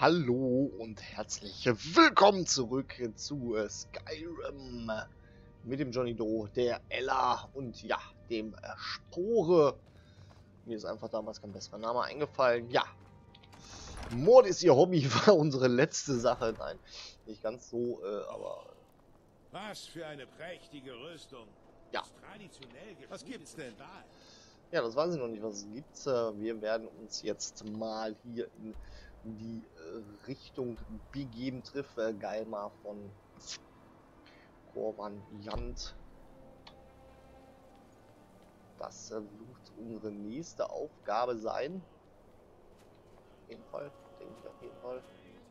Hallo und herzlich willkommen zurück zu Skyrim mit dem Johnny Doe, der Ella und ja, dem Spore. Mir ist einfach damals kein besserer Name eingefallen. Ja, Mord ist ihr Hobby, war unsere letzte Sache. Nein, nicht ganz so, aber... Was für eine prächtige Rüstung. Ja. Traditionell. Was gibt's denn? Ja, das weiß ich noch nicht, was es gibt. Wir werden uns jetzt mal hier in die Richtung begeben. Trifft Galma von Korvan Jant. Das wird unsere nächste Aufgabe sein. Auf jeden Fall, denke ich auf jeden Fall.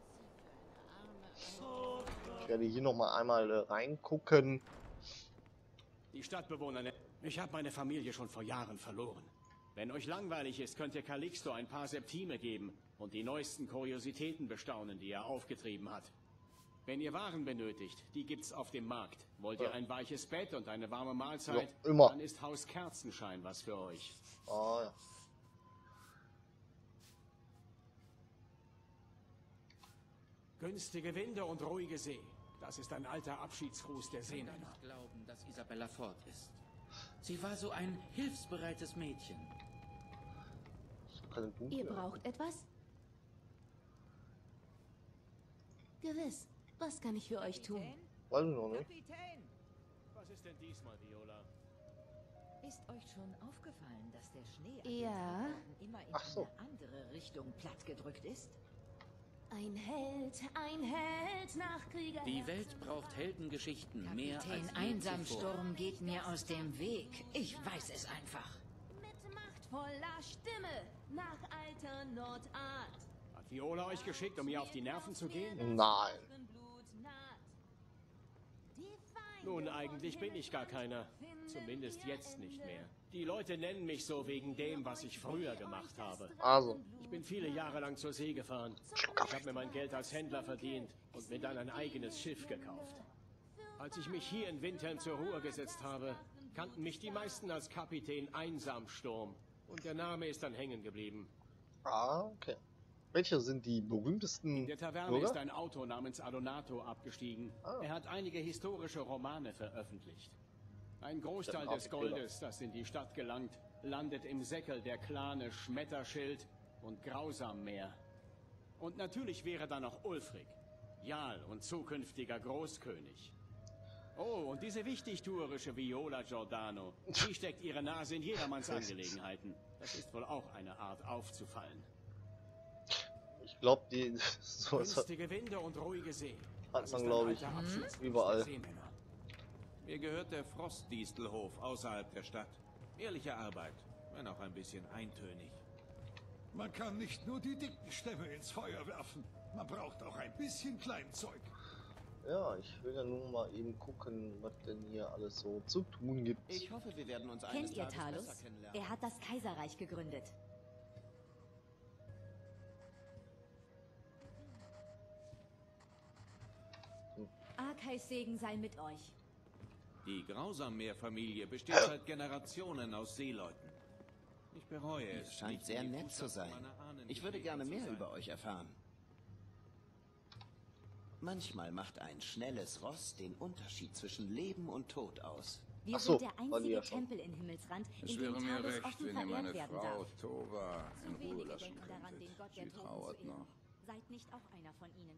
Ich werde hier noch mal einmal reingucken. Die Stadtbewohner, ich habe meine Familie schon vor Jahren verloren. Wenn euch langweilig ist, könnt ihr Calixto ein paar Septime geben und die neuesten Kuriositäten bestaunen, die er aufgetrieben hat. Wenn ihr Waren benötigt, die gibt's auf dem Markt. Wollt ihr ein weiches Bett und eine warme Mahlzeit, ja, immer. Dann ist Haus Kerzenschein was für euch. Oh, ja. Günstige Winde und ruhige See. Das ist ein alter Abschiedsgruß der Seener. Ich kann nicht glauben, dass Isabella fort ist. Sie war so ein hilfsbereites Mädchen. Ihr braucht etwas? Gewiss. Was kann ich für euch tun? Weiß ich noch nicht. Kapitän! Was ist denn diesmal, Viola? Ist euch schon aufgefallen, dass der Schnee Ja. immer in Ach so. eine andere Richtung plattgedrückt ist? Ein Held nach Krieger. Die Welt braucht Heldengeschichten mehr als Kapitän je zuvor. Einsamsturm geht mir aus dem Weg. Ich weiß es einfach. Mit machtvoller Stimme nach alter Nordart. Hat Viola euch geschickt, um ihr auf die Nerven zu gehen? Nein. Nun, eigentlich bin ich gar keiner. Zumindest jetzt nicht mehr. Die Leute nennen mich so wegen dem, was ich früher gemacht habe. Also, Ich bin viele Jahre lang zur See gefahren. Ich habe mir mein Geld als Händler verdient und mir dann ein eigenes Schiff gekauft. Als ich mich hier in Wintern zur Ruhe gesetzt habe, kannten mich die meisten als Kapitän Einsamsturm. Und der Name ist dann hängen geblieben. okay. Welche sind die berühmtesten In der Taverne Bürger? ist ein Autor namens Adonato abgestiegen. Er hat einige historische Romane veröffentlicht. Ein Großteil des Goldes, das in die Stadt gelangt, landet im Säckel der Clane Schmetterschild und Grausammeer. Und natürlich wäre da noch Ulfric, Jarl und zukünftiger Großkönig. Oh, und diese wichtigtuerische Viola Giordano, die steckt ihre Nase in jedermanns Angelegenheiten. Das ist wohl auch eine Art aufzufallen. Ich glaube, die sowas Günstige Winde und ruhige See. hat Das man, ist ein glaube ich, alter Abschiedsgruß der überall. Seemänner. Mir gehört der Frostdistelhof außerhalb der Stadt. Ehrliche Arbeit, wenn auch ein bisschen eintönig. Man kann nicht nur die dicken Stämme ins Feuer werfen. Man braucht auch ein bisschen Kleinzeug. Ja, ich will ja nur mal eben gucken, was denn hier alles so zu tun gibt. Ich hoffe, wir werden uns eines Kennt ihr Tages Talus? besser kennenlernen. Er hat das Kaiserreich gegründet. Arkais Segen sei mit euch. Die Grausammeer-Familie besteht seit Generationen aus Seeleuten. Ich bereue es. Es scheint nicht sehr in die nett zu sein. Fußstapfen meiner Ahnen Ich würde getreten gerne zu mehr sein. über euch erfahren. Manchmal macht ein schnelles Ross den Unterschied zwischen Leben und Tod aus. Wir Ach so, sind der waren die einzige ja schon. Tempel in Himmelsrand, in Es dem wäre mir Talus recht, offen wenn ihr meine verehrt werden Frau darf. Tova in Zu Ruhe wenige lassen denken daran, den könntet. Gott der Sie Toten trauert zu ehren. noch. Seid nicht auch einer von ihnen.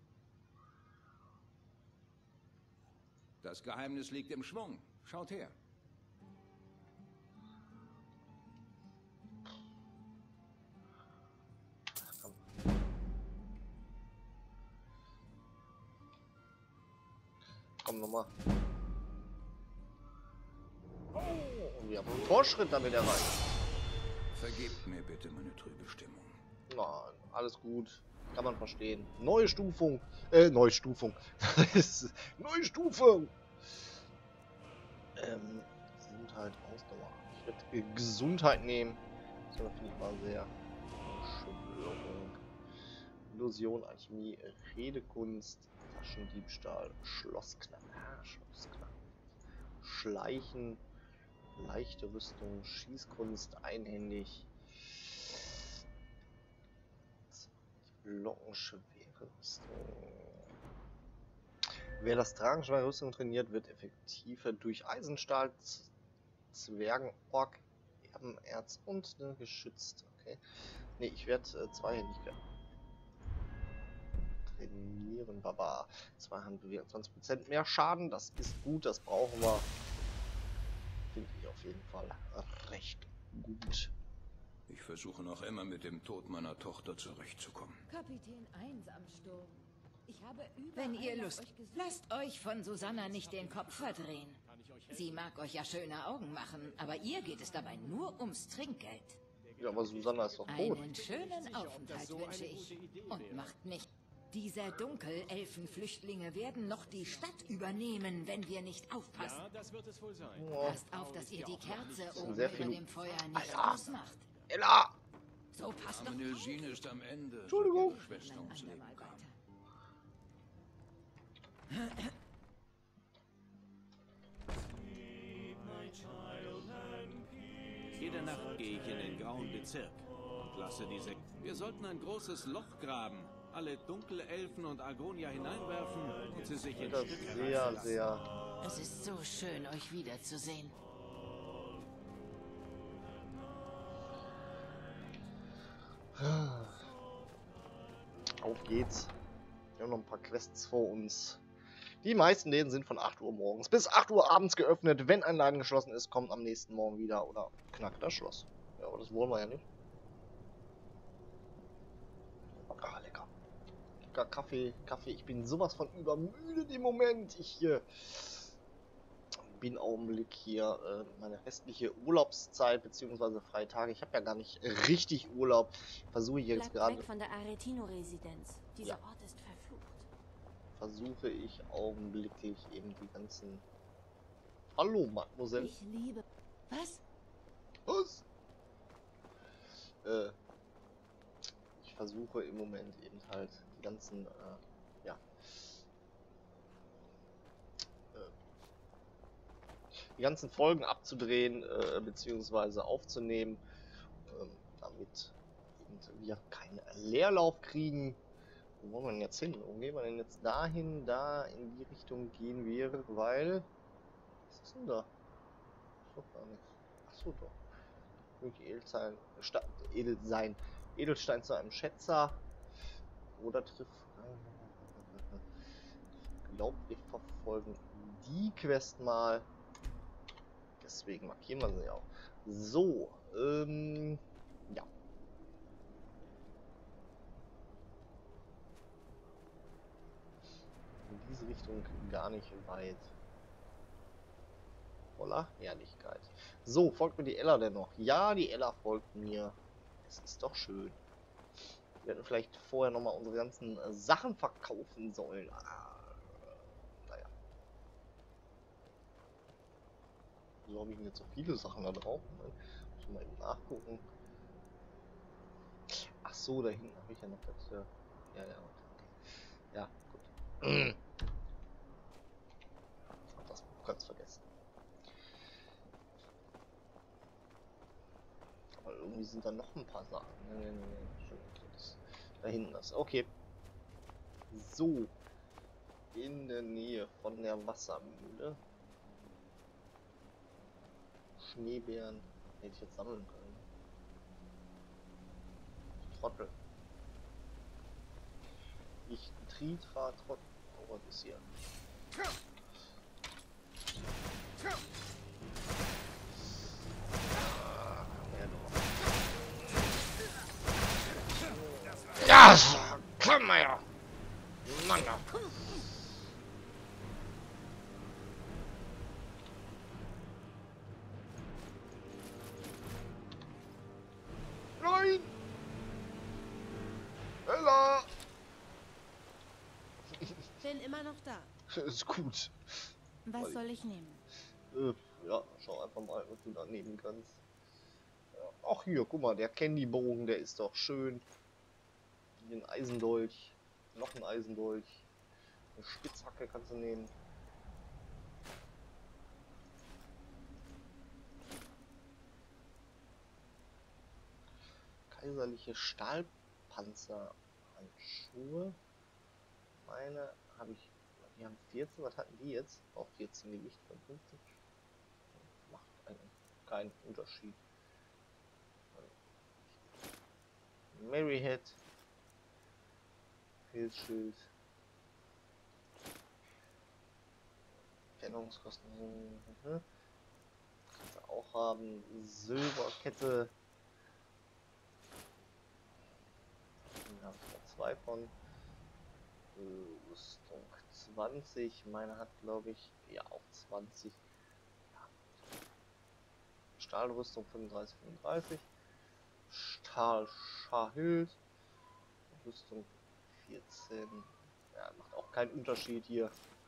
Das Geheimnis liegt im Schwung. Schaut her. Komm nochmal. Oh, und wir haben einen Fortschritt damit erreicht. Vergebt mir bitte meine trübe Stimmung. Nein, alles gut. Kann man verstehen. Neue Stufung. Neustufung. Neue Stufe. Gesundheit, Ausdauer. Ich würde Gesundheit nehmen. Das finde ich mal sehr schön. Illusion, Alchemie, Redekunst, Taschendiebstahl, Schlossknapp, Schlossknapp, Schleichen, leichte Rüstung, Schießkunst, einhändig, Glockenschwere, Wer das Tragen schwerer Rüstung trainiert, wird effektiver durch Eisenstahl, Zwergenorg, Erbenerz und geschützt. Okay. Ne, ich werde Zweihändigkeit trainieren. Baba. Zweihandbewegung 20% mehr Schaden. Das ist gut, das brauchen wir. Finde ich auf jeden Fall recht gut. Ich versuche noch immer mit dem Tod meiner Tochter zurechtzukommen. Kapitän 1 am Sturm. Ich habe Wenn ihr Lust, lasst euch von Susanna nicht den Kopf verdrehen. Sie mag euch ja schöne Augen machen, aber ihr geht es dabei nur ums Trinkgeld. Ja, aber Susanna ist doch tot. Einen schönen Aufenthalt wünsche ich. Und macht nicht. Diese Dunkelelfenflüchtlinge werden noch die Stadt übernehmen, wenn wir nicht aufpassen. Ja, das wird es wohl sein. Oh. Passt auf, dass ihr die Kerze oben sehr über viel- dem Feuer nicht Alter. ausmacht. Ella! So passt doch auf. Amnesine ist am Ende. Entschuldigung. Ihre Schwester Ein ums Leben andermal kam. weiter. Jede Nacht gehe ich in den grauen Bezirk und lasse diese... Wir sollten ein großes Loch graben, alle Dunkelelfen und Argonia hineinwerfen und sie sich in Das Stücke ist sehr, reißen lassen. sehr... Es ist so schön, euch wiederzusehen. Auf geht's. Wir haben noch ein paar Quests vor uns. Die meisten Läden sind von 8 Uhr morgens bis 8 Uhr abends geöffnet. Wenn ein Laden geschlossen ist, kommt am nächsten Morgen wieder oder knackt das Schloss. Ja, aber das wollen wir ja nicht. Ah, lecker. Lecker Kaffee. Ich bin sowas von übermüdet im Moment. Ich bin Augenblick hier meine restliche Urlaubszeit bzw. Freitage. Ich habe ja gar nicht richtig Urlaub. Versuche ich jetzt Bleibt gerade... weg von der Aretino-Residenz. Dieser Ja. Ort ist verflucht. Versuche ich augenblicklich eben die ganzen... Hallo, Mademoiselle. Ich liebe... Was? Was? Ich versuche im Moment eben halt die ganzen, die ganzen Folgen abzudrehen, beziehungsweise aufzunehmen, damit wir keinen Leerlauf kriegen. Wo wollen wir denn jetzt hin? Wo gehen wir denn jetzt dahin? Da in die Richtung gehen wir, weil... Was ist denn da? Doch gar nichts. Achso, doch. Durch Edelstein zu einem Schätzer. Oder trifft... Ich glaube, wir verfolgen die Quest mal. Deswegen markieren wir sie auch. So, ja. In diese Richtung gar nicht weit. Voller Herrlichkeit. So, folgt mir die Ella denn noch? Ja, die Ella folgt mir. Es ist doch schön. Wir hätten vielleicht vorher nochmal unsere ganzen Sachen verkaufen sollen. Naja. Wieso habe ich denn jetzt so viele Sachen da drauf? Muss ich mal eben nachgucken. Ach so, da hinten habe ich ja noch das. Ja, okay. Ja, gut. Ich habe das Buch ganz vergessen. Aber irgendwie sind da noch ein paar Sachen. Nee. Da hinten ist. Okay. So. In der Nähe von der Wassermühle. Schneebären. Hätte ich jetzt sammeln können. Trottel. Ich Tritra Trottel. Oh, was ist hier? Ja, komm mal her. Mann. Nein! Ella! Bin immer noch da. Ist gut. Was soll ich nehmen? Ja, schau einfach mal, was du da nehmen kannst. Ja. Ach hier, guck mal, der Candybogen, der ist doch schön. Den Eisendolch. Noch ein Eisendolch. Eine Spitzhacke kannst du nehmen. Kaiserliche Stahlpanzerhandschuhe. eine habe ich, die haben 14, was hatten die jetzt? Auch 14 Gewicht von 15. Macht keinen Unterschied. Maryhead. Pilzschild. Kennungskosten. Kannst du auch haben. Silberkette. Da habe ich noch 2 von. Rüstung 20. Meine hat, glaube ich, ja auch 20. Ja. Stahlrüstung 35, 35. Stahlschild. Rüstung 14. Ja, macht auch keinen Unterschied hier.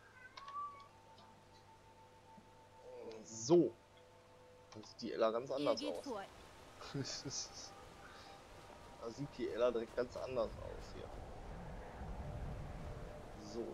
So. Dann sieht die Ella ganz anders aus. Da sieht die Ella direkt ganz anders aus hier. So.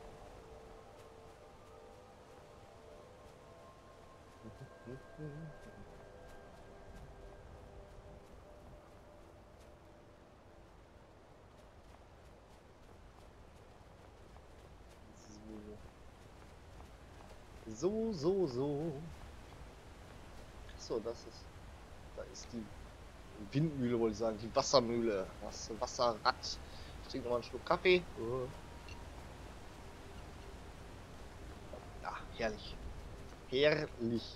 So. So, das ist. Da ist die Windmühle, wollte ich sagen. Die Wassermühle. Das Wasserrad. Ich trinke nochmal einen Schluck Kaffee. Ja, herrlich. Herrlich.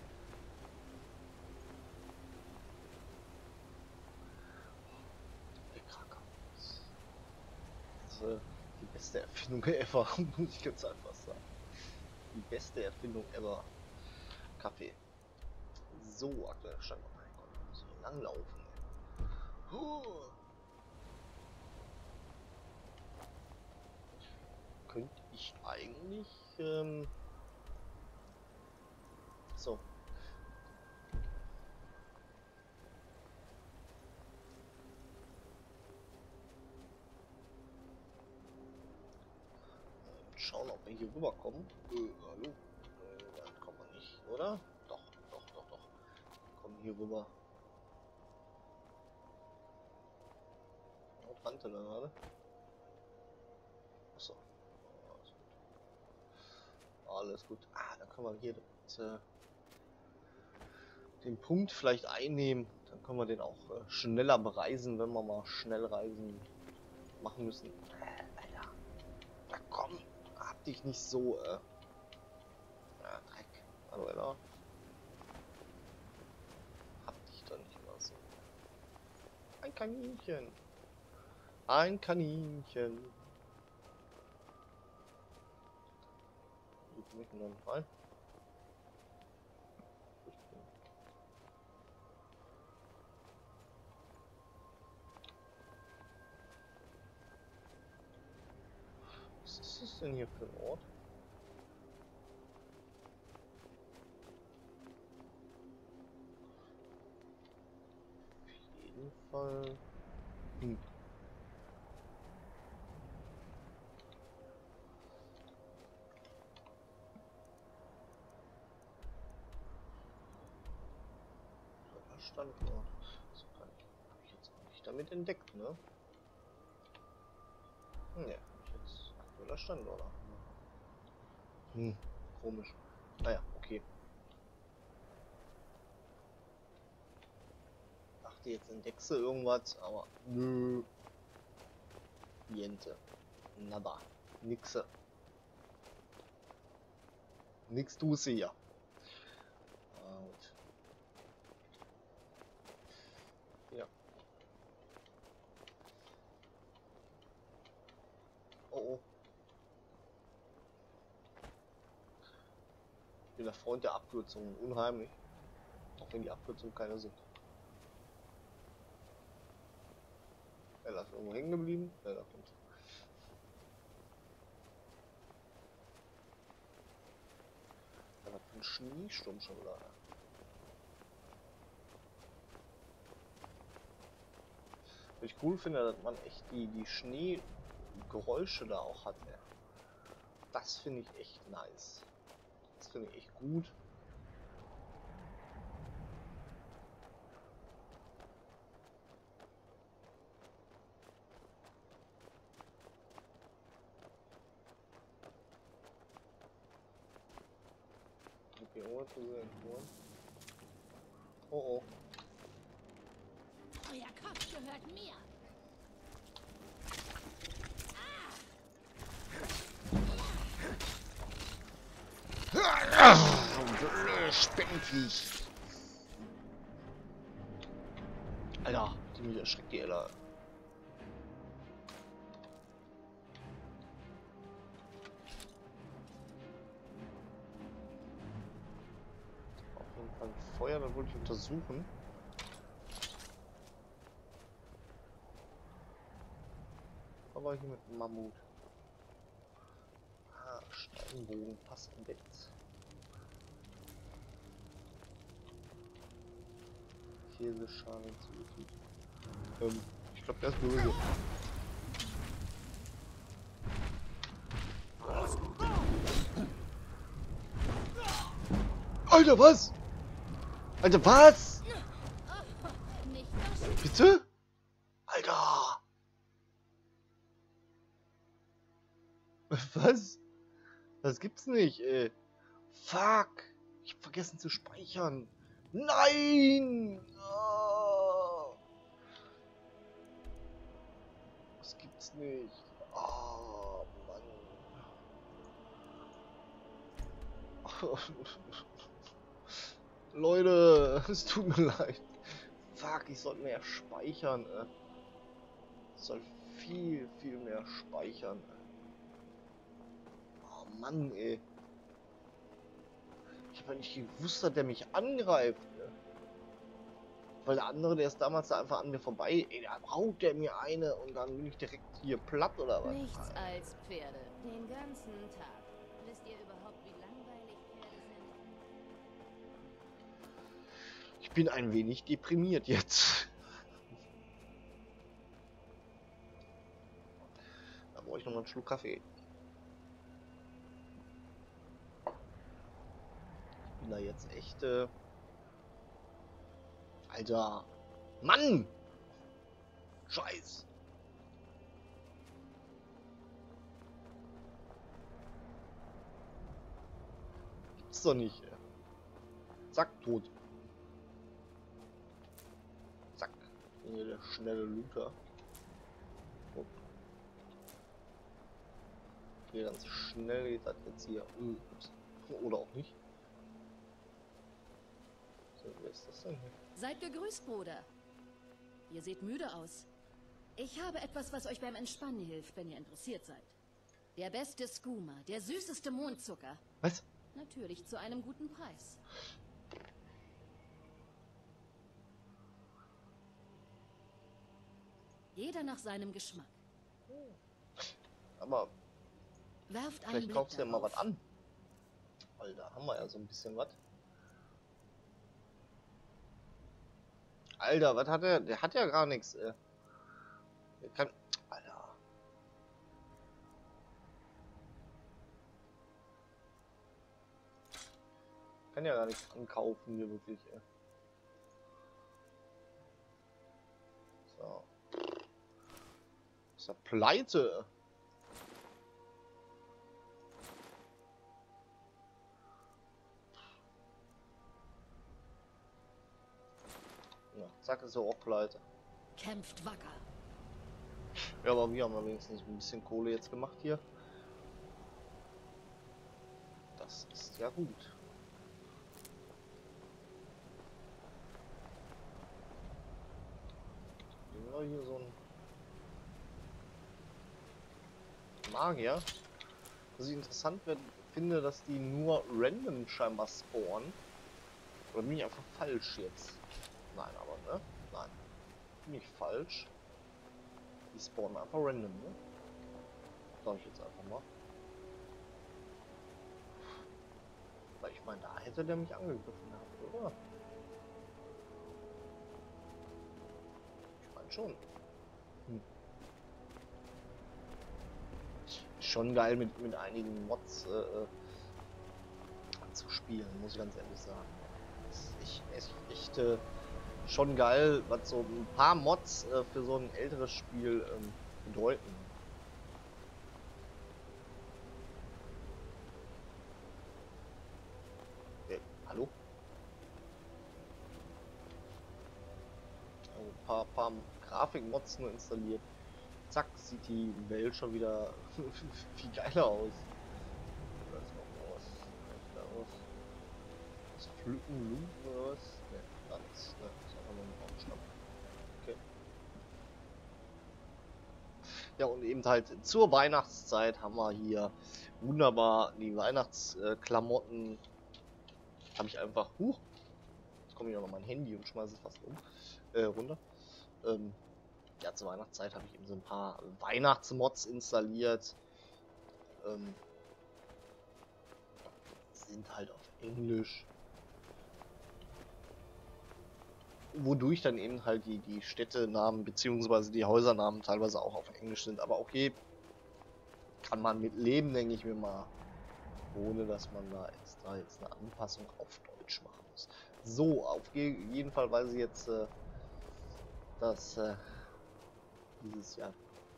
Das ist die beste Erfindung ever, muss ich ganz einfach sagen. Die beste Erfindung ever. Kaffee. So, aktuell Stand. Oh mein Gott, muss so lang laufen. Könnte ich eigentlich. So. Schauen, ob wir hier rüberkommen. Hallo? Dann kommen wir nicht, oder? Doch. Kommen hier rüber. Wo rannte da gerade? Achso. Alles gut. Dann können wir hier den Punkt vielleicht einnehmen. Dann können wir den auch schneller bereisen, wenn wir mal schnell reisen machen müssen. Alter. Na komm. Hab dich nicht so, Ja, Dreck. Hallo, Ella. Hab dich doch nicht immer so. Ein Kaninchen. Ein Kaninchen. Wie komme ich denn da noch rein? Was ist das denn hier für ein Ort? Auf jeden Fall. Standort. Das habe ich jetzt auch nicht damit entdeckt, ne? Ne, habe ich jetzt aktueller Standort. Komisch. Naja, okay. Dachte jetzt entdeckst du irgendwas, aber nö. Niente. Nada. Nixe. Nix tust du hier. Gut. Ja. Oh. Ich bin der Freund der Abkürzungen. Unheimlich. Auch wenn die Abkürzungen keine sind. Er ist irgendwo hängen geblieben. Ja, da kommt. Da war ein Schneesturm schon wieder. Was ich cool finde, dass man echt die Schneegeräusche da auch hat. Ja. Das finde ich echt nice. Das finde ich echt gut. Okay, ohne zu sehen. Oh oh. Euer Kopf gehört mir. Spinnenviech. Alter, die mich erschreckt, die Ella. Auf jeden Fall Feuer, dann wollte ich untersuchen. Aber hier mit dem Mammut. Ah, Steinbogen, fast entdeckt. Käseschale hinzugefügt. Ich glaube, der ist böse. Alter, was? Alter, was? Bitte? Alter! Was? Das gibt's nicht, ey. Fuck! Ich hab vergessen zu speichern. Nein! Oh. Das gibt's nicht. Oh, Mann. Leute, es tut mir leid. Fuck, ich sollte mehr speichern. Ich soll viel mehr speichern. Oh Mann, ey. Ich habe nicht gewusst, dass der mich angreift. Weil der andere, der ist damals da einfach an mir vorbei. Ey, da haut der mir eine und dann bin ich direkt hier platt oder was? Nichts als Pferde. Den ganzen Tag. Wisst ihr überhaupt, wie langweilig Pferde sind? Ich bin ein wenig deprimiert jetzt. Da brauche ich noch mal einen Schluck Kaffee. Ich bin da jetzt echt... Alter! Mann! Scheiß! Gibt's doch nicht, ey. Zack, tot. Zack. Hier der schnelle Looter. Oh. Okay, ganz schnell geht das jetzt hier. Oder auch nicht. So, wer ist das denn hier? Seid gegrüßt, Bruder. Ihr seht müde aus. Ich habe etwas, was euch beim Entspannen hilft, wenn ihr interessiert seid. Der beste Skooma, der süßeste Mondzucker. Was? Natürlich zu einem guten Preis. Jeder nach seinem Geschmack. Aber Werft einen vielleicht Blick kaufst du ja mal darauf. was an. Alter, haben wir ja so ein bisschen was. Alter, was hat er? Der hat ja gar nichts, ey. Der kann... Alter. Kann ja gar nichts ankaufen hier wirklich, ey. So. Ist ja pleite. Ja, zack, ist er auch pleite. Kämpft wacker. Ja, aber wir haben ja wenigstens ein bisschen Kohle jetzt gemacht hier. Das ist ja gut. Ja, hier so ein Magier. Was ich interessant finde, dass die nur random scheinbar spawnen. Oder bin ich einfach falsch jetzt? Nein, aber ne? Nein. Bin ich falsch. Die spawnen einfach random, ne? Sag ich jetzt einfach mal. Weil ich meine, da hätte der mich angegriffen gehabt, oder? Ich meine schon. Schon geil mit einigen Mods zu spielen, muss ich ganz ehrlich sagen. Das ist echt schon geil, was so ein paar Mods für so ein älteres Spiel bedeuten. paar Grafikmods nur installiert. Zack, sieht die Welt schon wieder viel geiler aus. Da ist noch was. Da was. Das Pflücken, Lumpen oder was? Ne, das ist einfach nur ein Baumstamm. Okay. Ja, und eben halt zur Weihnachtszeit haben wir hier wunderbar die Weihnachtsklamotten. Habe ich einfach. Jetzt komme ich noch mein Handy und schmeiße es fast runter. Ja, zur Weihnachtszeit habe ich eben so ein paar Weihnachtsmods installiert. Sind halt auf Englisch. Wodurch dann eben halt die Städtenamen bzw. die Häusernamen teilweise auch auf Englisch sind. Aber okay, kann man mit leben, denke ich mir mal. Ohne dass man da extra jetzt eine Anpassung auf Deutsch machen muss. So, auf jeden Fall weiß ich jetzt, dass dieses ja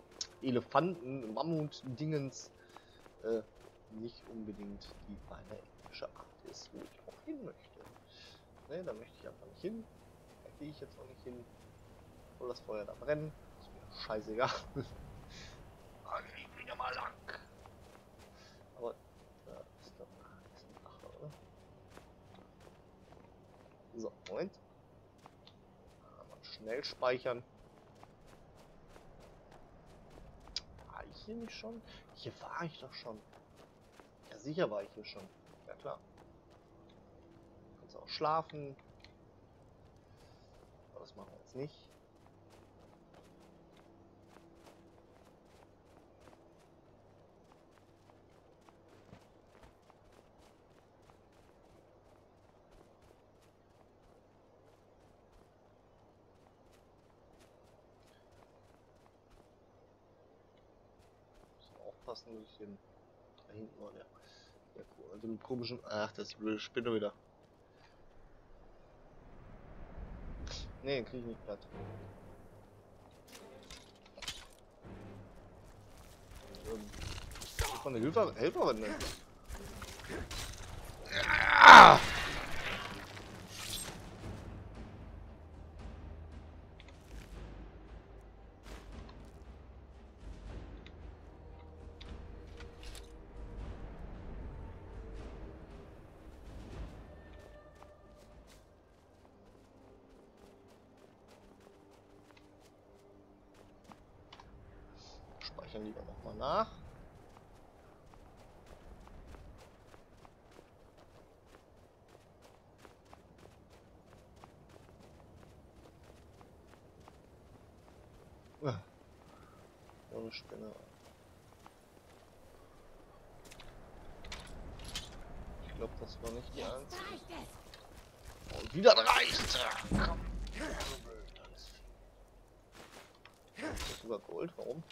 Elefanten-Mammut-Dingens nicht unbedingt die feine englische Art ist, wo ich auch hin möchte. Ne, da möchte ich einfach nicht hin. Da gehe ich jetzt auch nicht hin. Soll das Feuer da brennen? Ist mir scheißegal. Ich bin ja mal lang. Aber da ist doch ein Drache, oder? So, Moment. Mal schnell speichern. War ich hier nicht schon? Hier war ich doch schon. Ja, sicher war ich hier schon. Ja, klar. Kannst auch schlafen. Aber das machen wir jetzt nicht. Aufpassen, dass ich den da hinten war, der dem komischen. Ach, das blöde Spinne wieder. Nee, krieg ich nicht platt. Von der Helferin. Ja! Speichern lieber nochmal nach. Ohne Spinne. Ich glaube, das war nicht die einzige. Und wieder reicht. Komm. Das ist sogar Gold. Warum?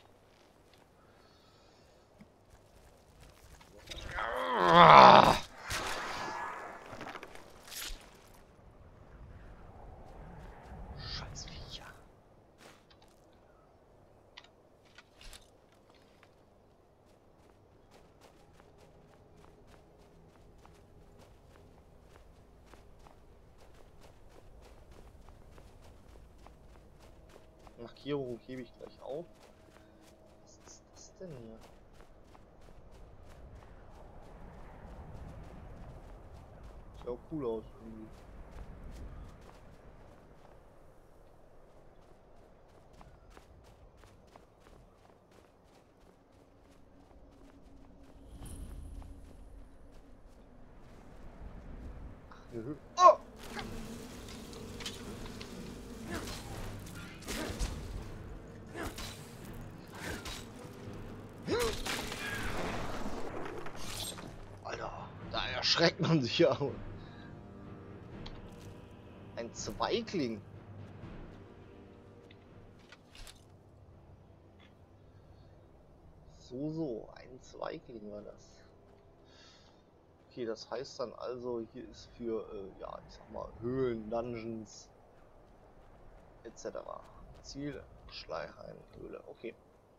Scheiß Viecher. Markierung hebe ich gleich auf. Was ist das denn hier? Sieht auch cool aus irgendwie. Ach, oh! Alter, da erschreckt man sich ja. Ein Zweigling. So, ein Zweigling war das. Okay, das heißt dann also, hier ist für, ja, ich sag mal, Höhlen, Dungeons, etc. Ziel, Schleichhain, Höhle, okay.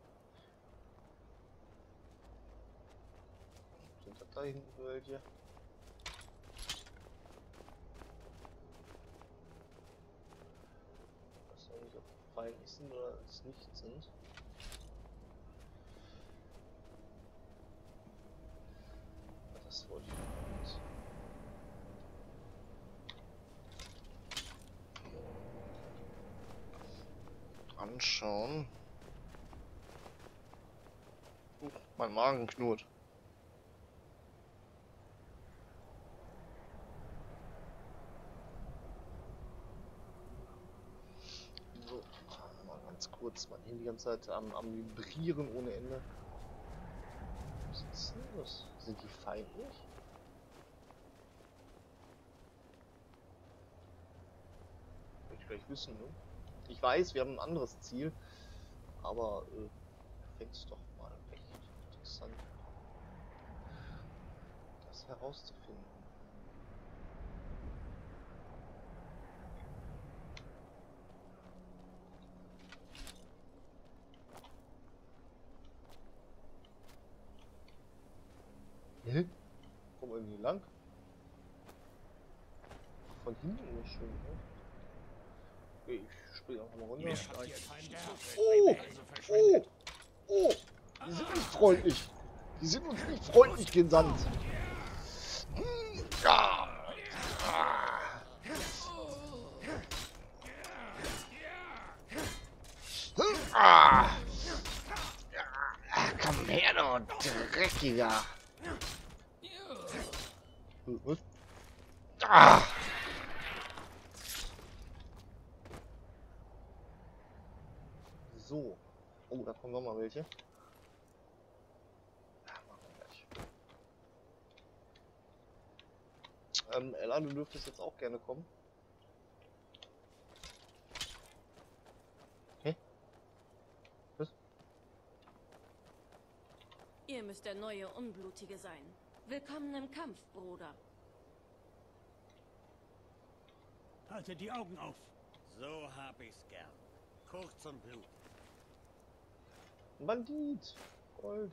Sind das da hinten welche? feindlich sind oder es nicht sind. Das wollte ich nicht. Anschauen. Mein Magen knurrt. So, mal ganz kurz. Mein Handy die ganze Zeit am Vibrieren ohne Ende. Was ist denn das? Sind die feindlich? Will ich gleich wissen, ne? Ich weiß, wir haben ein anderes Ziel, aber fängt es doch mal echt interessant, das herauszufinden. Hä? Kommen wir irgendwie lang? Von hinten nicht schön, ne? Okay, ich springe einfach mal runter. Oh! Oh! Oh! Die sind nicht freundlich! Die sind uns nicht freundlich gesandt! Komm her, du Dreckiger! Was? So. Oh, da kommen noch mal welche. Ja, machen wir gleich. Ella, du dürftest jetzt auch gerne kommen. Hä? Was? Ihr müsst der neue Unblutige sein. Willkommen im Kampf, Bruder. Haltet die Augen auf. So hab ich's gern. Kurz und Blut. Bandit! Gold!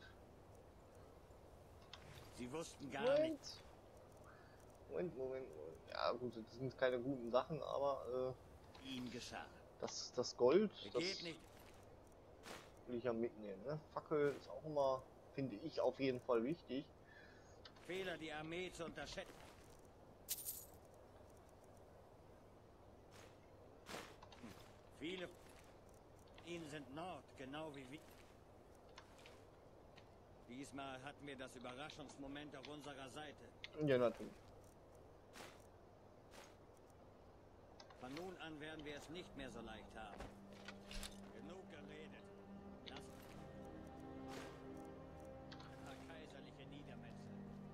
Sie wussten gar nicht. Moment. Ja gut, das sind keine guten Sachen, aber Ihnen geschah. Das Gold, das Geht nicht. will ich ja mitnehmen. Ne? Fackel ist auch immer, finde ich, auf jeden Fall wichtig. Fehler, die Armee zu unterschätzen. Viele ihnen sind Nord, genau wie wir. Diesmal hatten wir das Überraschungsmoment auf unserer Seite. Ja, natürlich. Von nun an werden wir es nicht mehr so leicht haben. Genug geredet. Lass ein paar kaiserliche Niedermetze.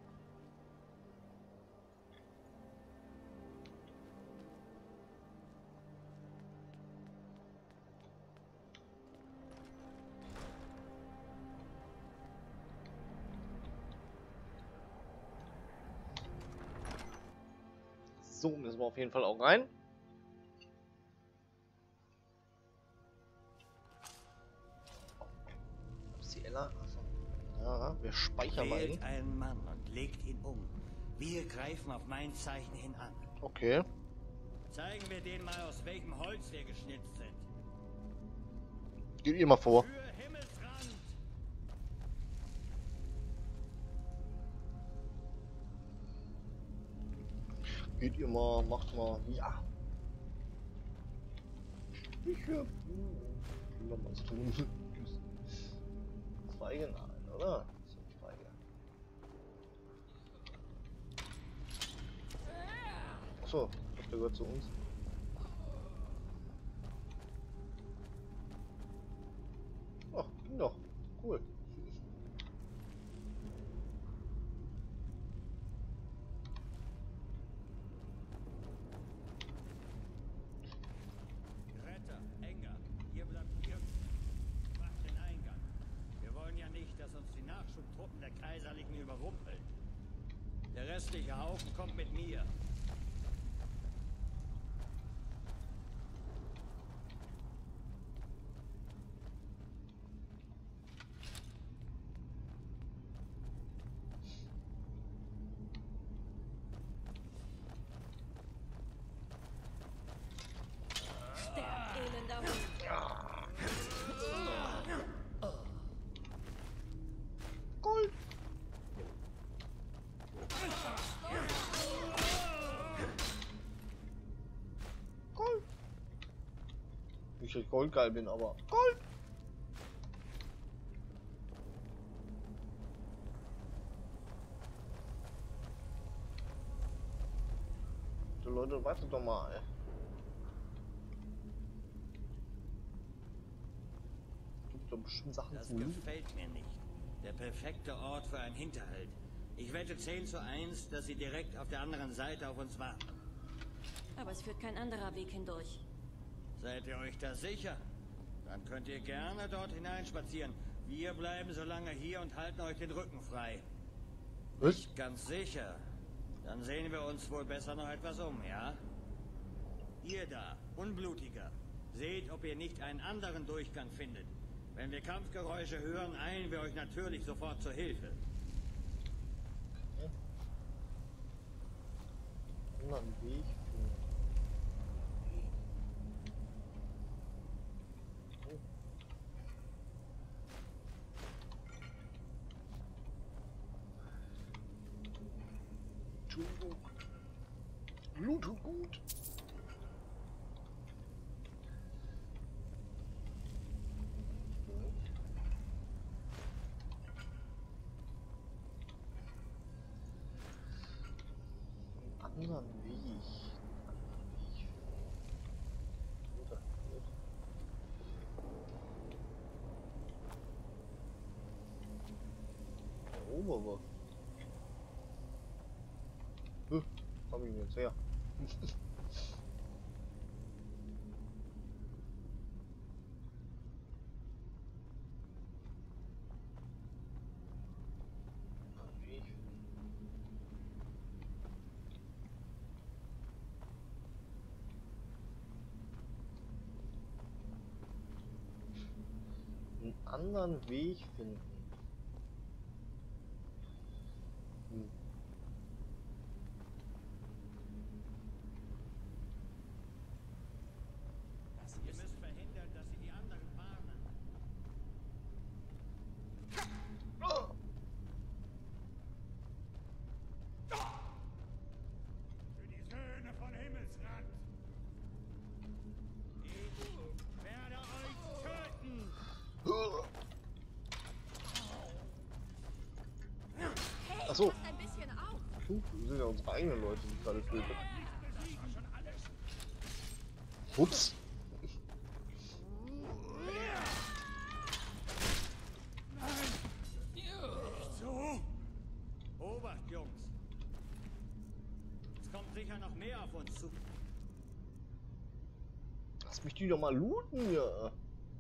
So, müssen wir auf jeden Fall auch rein. Ist die Ella? Achso. Ja, wir speichern mal. Wählt einen Mann und legt ihn um. Wir greifen auf mein Zeichen hin an. Okay. Zeigen wir denen mal, aus welchem Holz wir geschnitzt sind. Geht ihr mal vor. Für Himmelsrand! Geht ihr mal, macht mal. Ja. Ich will noch was tun. Zweige nein, oder? So, Zweige. Achso, der gehört zu uns. Ach, ging doch. Cool. Retter, Enger, ihr bleibt hier. Macht den Eingang. Wir wollen ja nicht, dass uns die Nachschubtruppen der Kaiserlichen überrumpeln. Der restliche Haufen kommt mit mir. Sterbt, elender Hund. ich jetzt goldgeil bin, aber Gold! So Leute, wartet doch mal, ey. Gibt doch bestimmt Sachen Das zu looten. gefällt mir nicht. Der perfekte Ort für einen Hinterhalt. Ich wette 10:1, dass sie direkt auf der anderen Seite auf uns warten. Aber es führt kein anderer Weg hindurch. Seid ihr euch da sicher? Dann könnt ihr gerne dort hineinspazieren. Wir bleiben so lange hier und halten euch den Rücken frei. Was? Nicht ganz sicher. Dann sehen wir uns wohl besser noch etwas um, ja? Ihr da, Unblutiger. Seht, ob ihr nicht einen anderen Durchgang findet. Wenn wir Kampfgeräusche hören, eilen wir euch natürlich sofort zur Hilfe. Anderen Weg. Entschuldigung. Blut tut gut. Anderen Weg. Da oben aber. Komm ich jetzt her? Einen anderen Weg finden. Ihr müsst verhindern, dass sie die anderen warnen. Für die Söhne von Himmelsrand. Ich werde euch töten. Ach so. Ein bisschen auf. Das sind ja unsere eigenen Leute, die gerade töten. Ups. So. Obacht, Jungs. Es kommt sicher noch mehr auf uns zu. Lass mich die doch mal looten hier.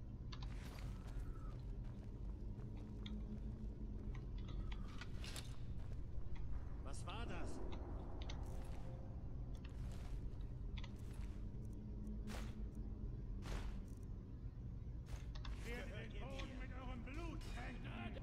Was war das? Ich werde den Boden mit eurem Blut verändern.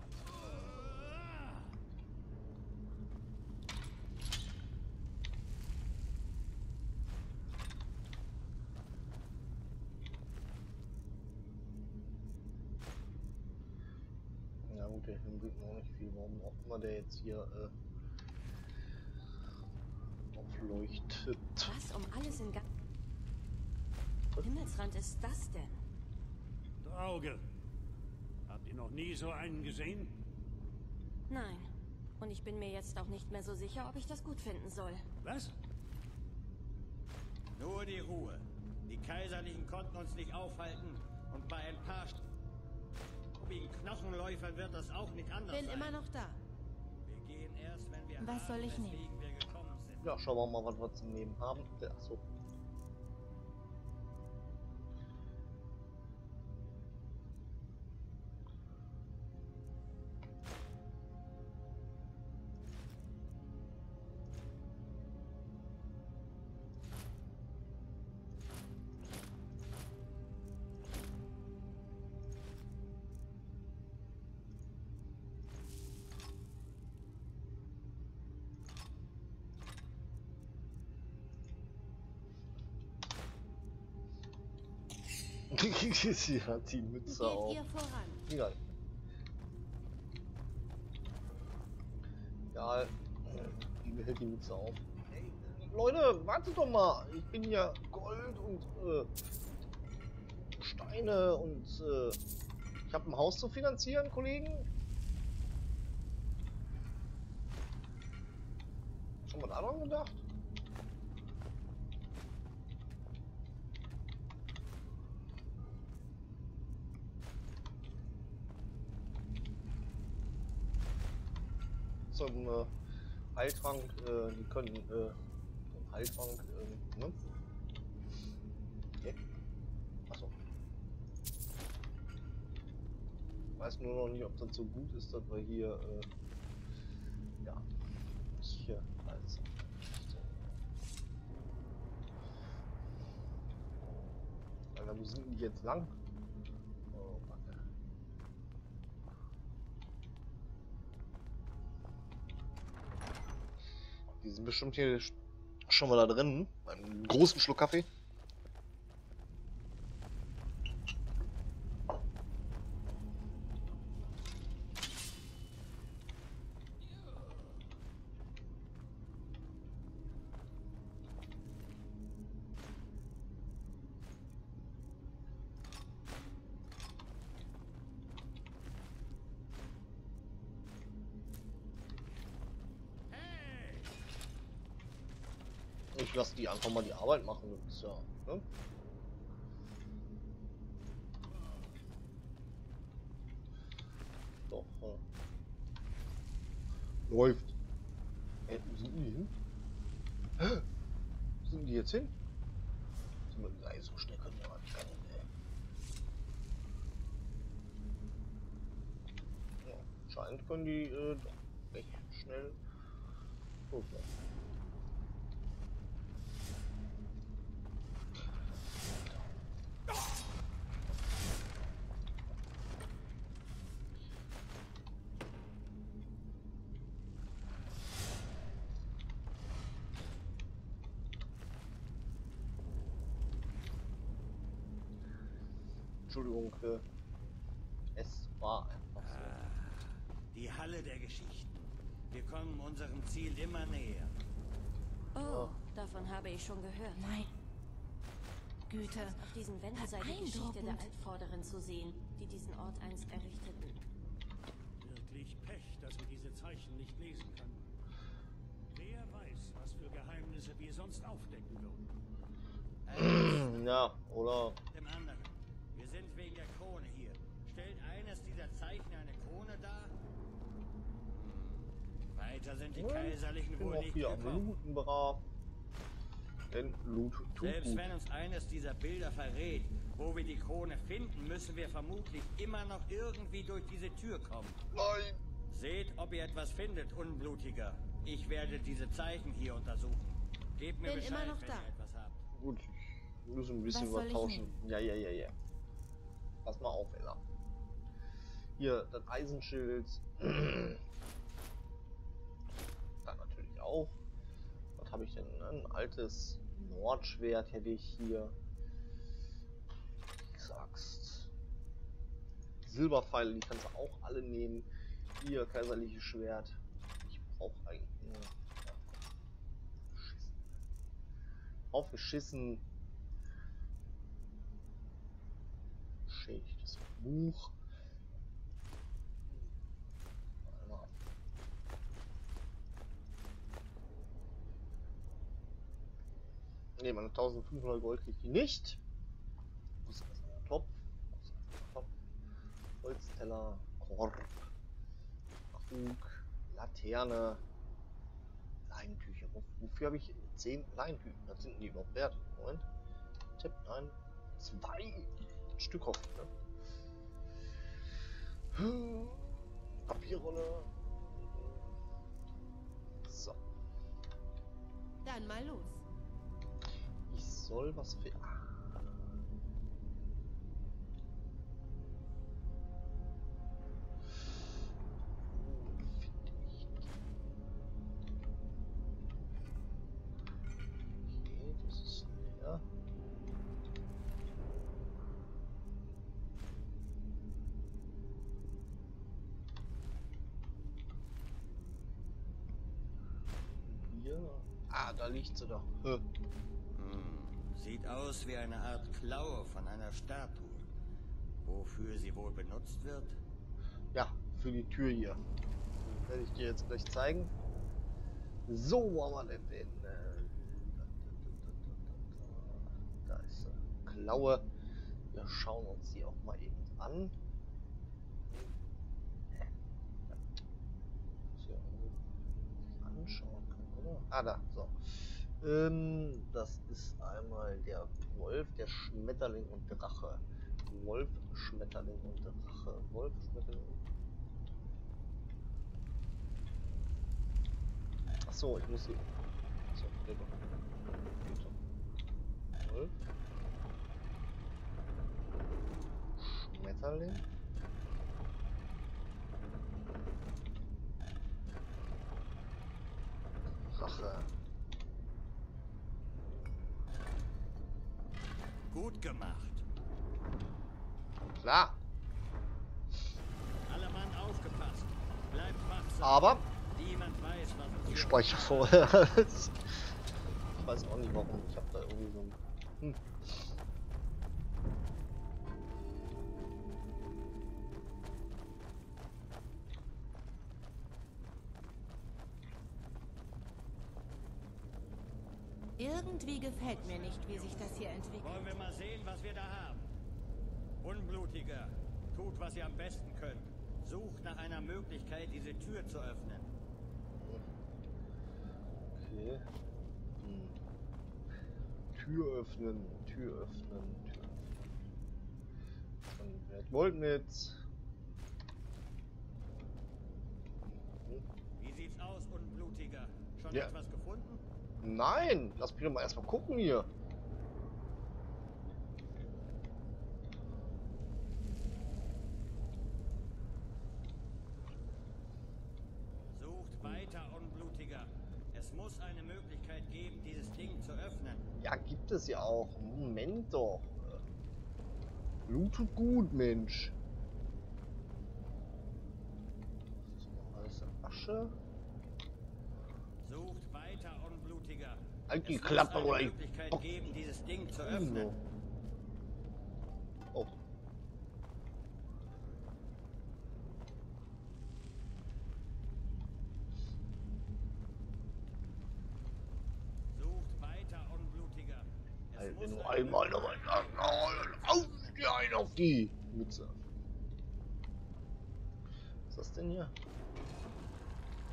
Ja gut, der Helm bringt noch nicht viel. Warum auch immer der jetzt hier aufleuchtet. Was um alles in Himmelsrand ist das denn? Drauge. Habt ihr noch nie so einen gesehen? Nein. Und ich bin mir jetzt auch nicht mehr so sicher, ob ich das gut finden soll. Was? Nur die Ruhe. Die Kaiserlichen konnten uns nicht aufhalten und bei ein paar Knochenläufern wird das auch nicht anders sein. Bin immer noch da. Wir gehen erst, wenn wir Was soll ich nehmen? weswegen wir gekommen sind. Ja, schauen wir mal, was wir zum Nehmen haben. Achso. Sie hat die Mütze auf. Geht ihr voran? Egal. Egal. Die behält die Mütze auf. Hey, Leute, wartet doch mal. Ich bin ja Gold und Steine und ich habe ein Haus zu finanzieren, Kollegen. Schon mal daran gedacht? So ein Heiltrank, die können Heiltrank, ne? Okay. Achso. Weiß nur noch nicht, ob das so gut ist, dass wir hier, ja, hier alles. So. Alter, wo sind die jetzt lang? Oh, Backe. Die sind bestimmt hier schon mal da drin, einen großen Schluck Kaffee. Ich lasse die einfach mal die Arbeit machen. Das ist ja, ne? Doch. Läuft. Wo sind die hin? Hä? Wo sind die jetzt hin? So schnell können wir mal nicht rennen, ey. Ja, scheint können die doch recht schnell loslaufen. Entschuldigung, es war einfach so. Die Halle der Geschichten. Wir kommen unserem Ziel immer näher. Oh, davon habe ich schon gehört. Nein. Güte. Auf diesen Wänden sei die Geschichte der Altvorderen zu sehen, die diesen Ort einst errichteten. Wirklich Pech, dass wir diese Zeichen nicht lesen können. Wer weiß, was für Geheimnisse wir sonst aufdecken würden. Ja, oder? Dem anderen. Wir sind wegen der Krone hier. Stellt eines dieser Zeichen eine Krone dar? Weiter sind die Kaiserlichen wohl nicht gekommen. Looten brav. Denn Loot tut Selbst gut. wenn uns eines dieser Bilder verrät, wo wir die Krone finden, müssen wir vermutlich immer noch irgendwie durch diese Tür kommen. Nein! Seht, ob ihr etwas findet, Unblutiger. Ich werde diese Zeichen hier untersuchen. Gebt mir Bin Bescheid, immer noch wenn da. ihr etwas habt. Gut, wir müssen ein bisschen Was soll was ich tauschen. Ja. Pass mal auf, Ella. Hier, das Eisenschild. Dann natürlich auch. Was habe ich denn? Ein altes Nordschwert hätte ich hier. Axt. Silberpfeile, die kannst du auch alle nehmen. Hier, kaiserliches Schwert. Ich brauche eigentlich nur. Ja. Aufgeschissen. Schädigtes Buch. Ne, meine 1500 Gold kriegt die nicht. Was ist das? Top. Holzteller, Korb, Krug, Laterne, Leintücher. Wofür habe ich 10 Leintücher? Was sind die überhaupt wert? Moment. Tipp, nein. 2 Stück auf, ne? Papierrolle. So. Dann mal los. Ich soll was für. Okay, das ist leer. Hier. Ah, da liegt sie doch. Sieht aus wie eine Art Klaue von einer Statue. Wofür sie wohl benutzt wird? Ja, für die Tür hier. Werde ich dir jetzt gleich zeigen. So, wo haben wir denn den? Da ist eine Klaue. Wir schauen uns die auch mal eben an. Anschauen können, oder? Ah, da, so. Das ist einmal der Wolf, der Schmetterling und Drache. Wolf, Schmetterling und Drache. Wolf, Schmetterling. Achso, ich muss sie. So, Wolf. Schmetterling. Drache. Gut gemacht. Klar. Alle Mann aufgepasst. Bleibt wachsam. Aber Niemand weiß, was uns ich speichere vorher. Ich weiß auch nicht warum. Ich habe da irgendwie so ein. Irgendwie gefällt mir nicht, wie sich das hier entwickelt. Wollen wir mal sehen, was wir da haben? Unblutiger, tut, was ihr am besten könnt. Sucht nach einer Möglichkeit, diese Tür zu öffnen. Okay. Tür öffnen, Tür öffnen, Tür öffnen. Von Goldnitz. Wie sieht's aus, Unblutiger? Schon Ja. etwas gefunden? Nein, lass mich doch mal erstmal gucken hier. Sucht weiter, Unblutiger. Es muss eine Möglichkeit geben, dieses Ding zu öffnen. Ja, gibt es ja auch. Moment doch. Blut tut gut, Mensch. Das ist noch alles in Asche. Sucht weiter, Unblutiger. Halt die Es muss Klappe eine oder ich Möglichkeit bock. geben, dieses Ding zu öffnen. Oh. Sucht weiter, Unblutiger. Es Halt, muss wenn du eine einmal noch auf dir ein auf die Mütze. Was ist das denn hier? Oh.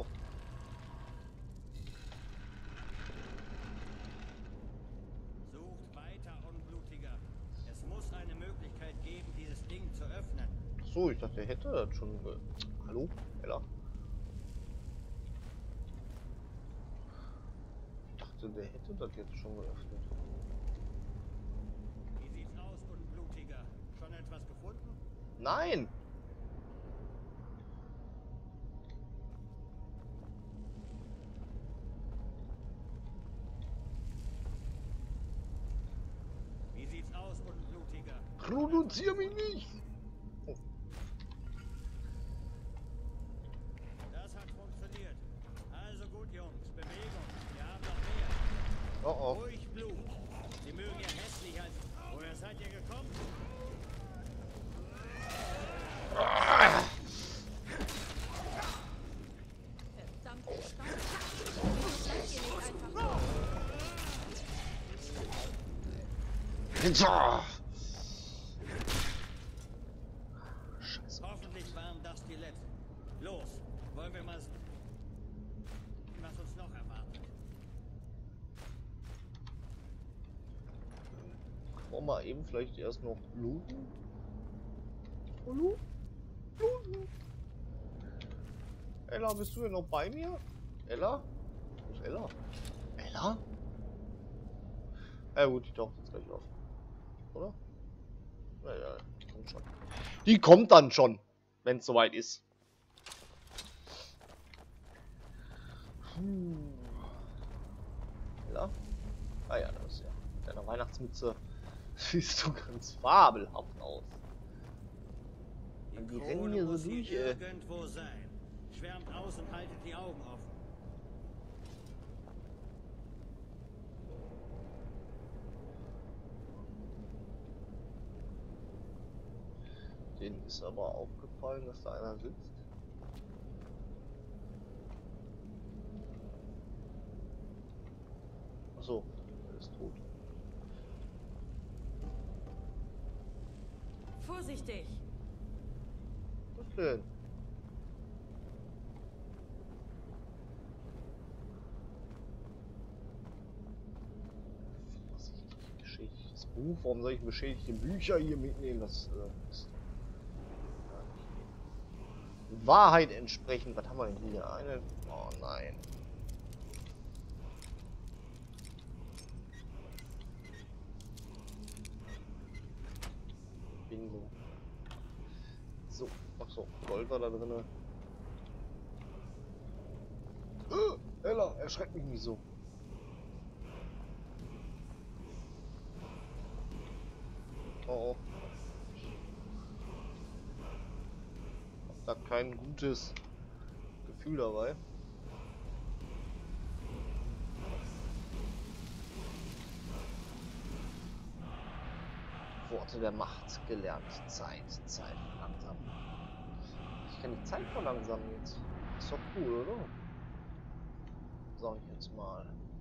Sucht weiter, Unblutiger. Es muss eine Möglichkeit geben, dieses Ding zu öffnen. So, ich dachte, er hätte das schon. Hallo? Ella? Ich dachte, der hätte das jetzt schon geöffnet. Wie sieht's aus, Unblutiger? Schon etwas gefunden? Nein! Wie sieht's aus, Unblutiger? Produzier mich nicht! Oh. Das hat funktioniert. Also gut, Jungs. Bewegung. Wir haben noch mehr. Oh oh. Ruhig Blut. Sie mögen ja hässlich als... Woher seid ihr gekommen? Verdammte Scheiße. Scheiß hier nicht einfach. Hinter! Scheiße. Hoffentlich waren das die letzten. Los. Wollen wir mal... Was uns noch erwartet. Wollen wir eben vielleicht erst noch looten? Hallo? Looten? Ella, bist du denn noch bei mir? Ella? Wo ist Ella? Ella? Ja gut, die taucht jetzt gleich auf. Oder? Naja, kommt schon. Die kommt dann schon, wenn es soweit ist. Ella? Ah ja, das ist ja. Mit deiner Weihnachtsmütze siehst du ganz fabelhaft aus. Die rennen Krone hier so muss durch, hier irgendwo sein. Schwärmt aus und haltet die Augen offen. denen ist aber aufgefallen, dass da einer sitzt. Achso, er ist tot. Vorsichtig! Was denn? Beschädigtes Buch? Warum soll ich beschädigte Bücher hier mitnehmen? Das ist Wahrheit entsprechend. Was haben wir denn hier? Eine. Oh nein. Bingo. So, achso, Gold war da drin. Ella, erschreckt mich nicht so. Oh, oh. Hab da kein gutes Gefühl dabei. Worte der Macht gelernt. Zeit langsam. Ich kann die Zeit verlangsamen jetzt. Ist doch cool, oder? Sag ich jetzt mal.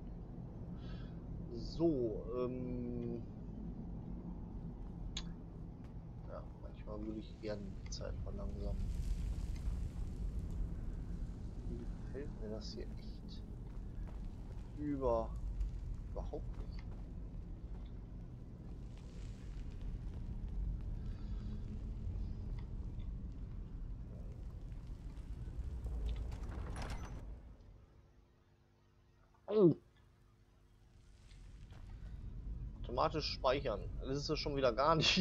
So, ja, manchmal würde ich gerne die Zeit verlangsamen. Wie gefällt mir das hier echt? Überhaupt nicht. Oh. Automatisch speichern. Das ist ja schon wieder gar nicht.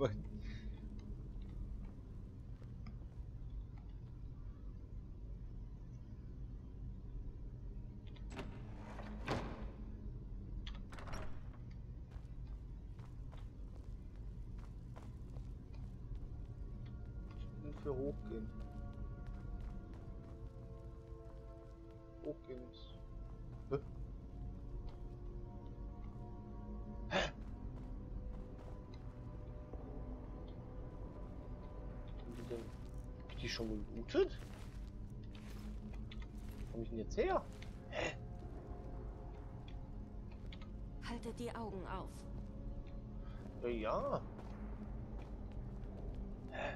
Für hochgehen. Hochgehen ist. Hab ich die schon gelootet? Wo komm ich denn jetzt her? Hä? Haltet die Augen auf. Ja. Hä?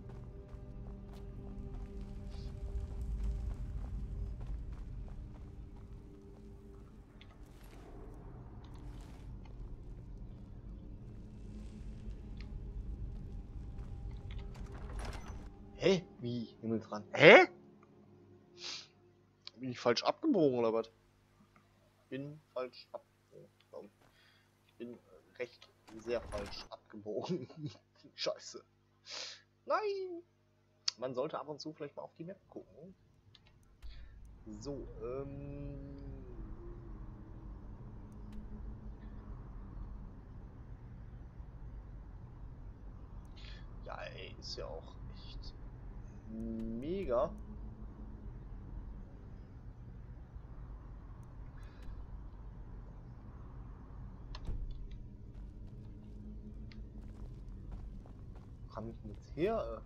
Hä? Wie? Himmel dran. Hä? Bin ich falsch abgebogen oder was? Bin falsch abgebogen. Ich bin recht sehr falsch abgebogen. Scheiße. Nein! Man sollte ab und zu vielleicht mal auf die Map gucken. So, ja, ey, ist ja auch echt mega. Wo kam ich denn jetzt her?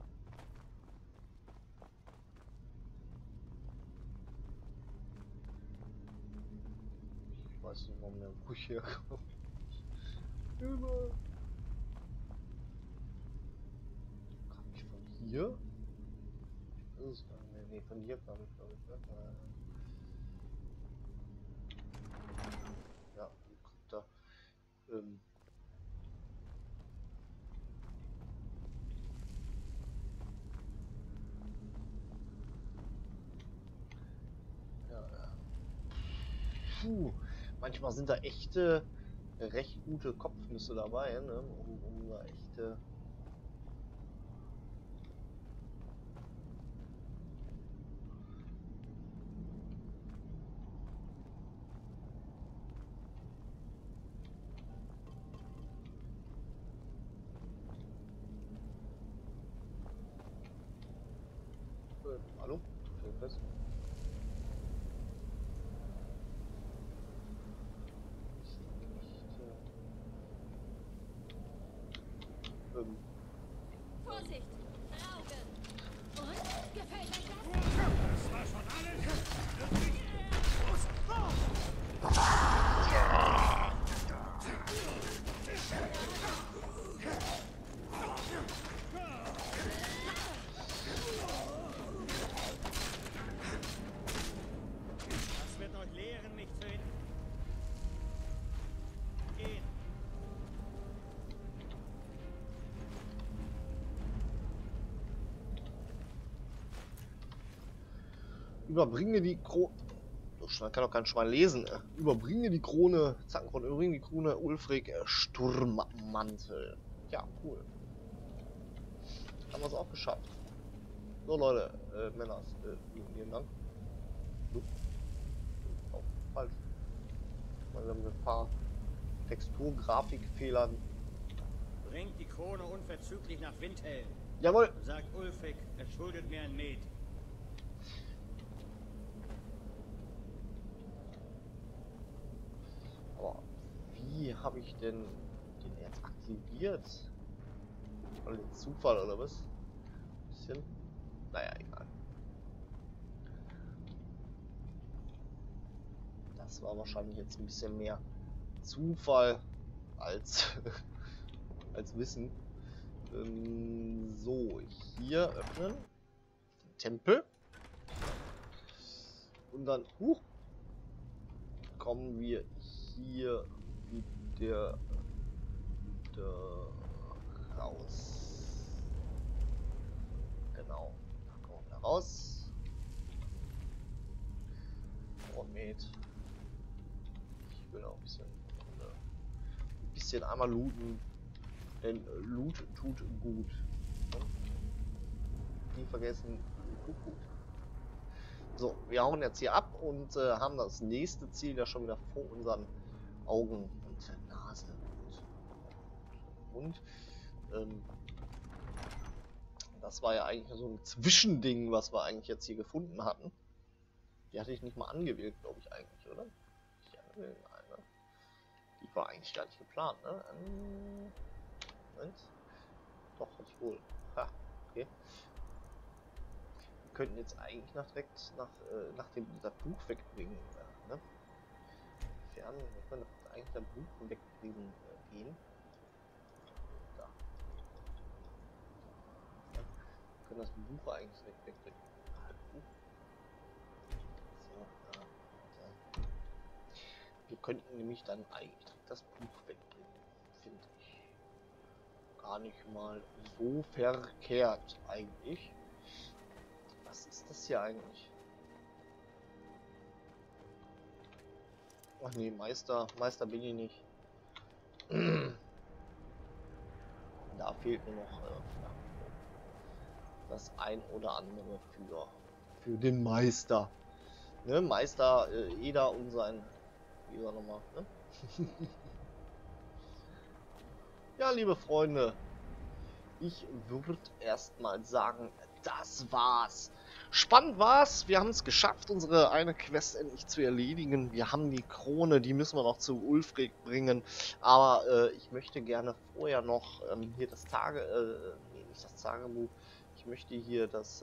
Ich weiß nicht, warum der Busch herkommt. Über. Kam ich von hier? Das ist nee, von hier kam ich, glaube ich. Ja, da. Puh, manchmal sind da echte, recht gute Kopfnüsse dabei, ne? Um da echte. Hallo? Was? Vorsicht! Überbringe die Krone. So schnell kann doch kein Schwein lesen. Überbringe die Krone. Zackenkrone. Überbringe die Krone. Ulfric Sturmmantel. Ja, cool. Haben wir es auch geschafft. So, Leute. Männer. Vielen Dank. Oh, falsch. Wir haben ein paar Textur-Grafikfehlern. Bringt die Krone unverzüglich nach Windhelm. Jawohl. Sagt Ulfric, er schuldet mir ein Met. Aber wie habe ich denn den jetzt aktiviert? Weil den Zufall oder was? Bisschen. Naja, egal. Das war wahrscheinlich jetzt ein bisschen mehr Zufall als als Wissen. So, hier öffnen. Den Tempel. Und dann kommen wir hier wieder raus. Genau. Da kommen wir raus. Met. Ich will auch ein bisschen einmal looten. Denn Loot tut gut. Nie vergessen, tut gut. So, wir hauen jetzt hier ab und haben das nächste Ziel ja schon wieder vor unseren Augen und Nase und Mund. Das war ja eigentlich so ein Zwischending, was wir eigentlich jetzt hier gefunden hatten. Die hatte ich nicht mal angewählt, glaube ich eigentlich, oder? Nicht angewählt? Nein, ne? Die war eigentlich gar nicht geplant, ne? Doch, ich wohl. Ha, okay. Wir könnten jetzt eigentlich direkt nach dem das Buch wegbringen. Ne? Wir können eigentlich das Buch wegbringen gehen. Da. Ja. Wir können das Buch eigentlich wegbringen. So, da. Wir könnten nämlich dann eigentlich das Buch wegbringen, finde ich. Gar nicht mal so verkehrt eigentlich. Was ist das hier eigentlich? Ach nee, Meister bin ich nicht. Da fehlt nur noch das ein oder andere für den Meister. Ne? Meister Eda und sein dieser nochmal. Ne? Ja, liebe Freunde, ich würde erstmal sagen, das war's. Spannend war's. Wir haben es geschafft, unsere eine Quest endlich zu erledigen. Wir haben die Krone, die müssen wir noch zu Ulfric bringen. Aber ich möchte gerne vorher noch hier das nicht das Tagebuch. Ich möchte hier das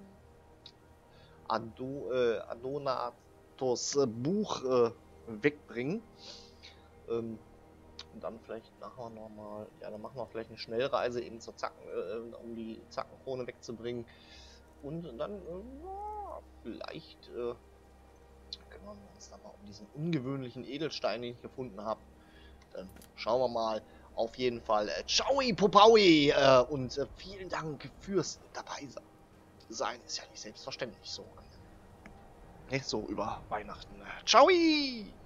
Adonatos Buch wegbringen. Und dann vielleicht nachher nochmal, ja, dann machen wir vielleicht eine Schnellreise eben zur um die Zackenkrone wegzubringen. Und dann, vielleicht kümmern wir uns dann mal um diesen ungewöhnlichen Edelstein, den ich gefunden habe. Dann schauen wir mal. Auf jeden Fall, ciao, Popaui, und vielen Dank fürs dabei sein. Ist ja nicht selbstverständlich so. So über Weihnachten. Ciao!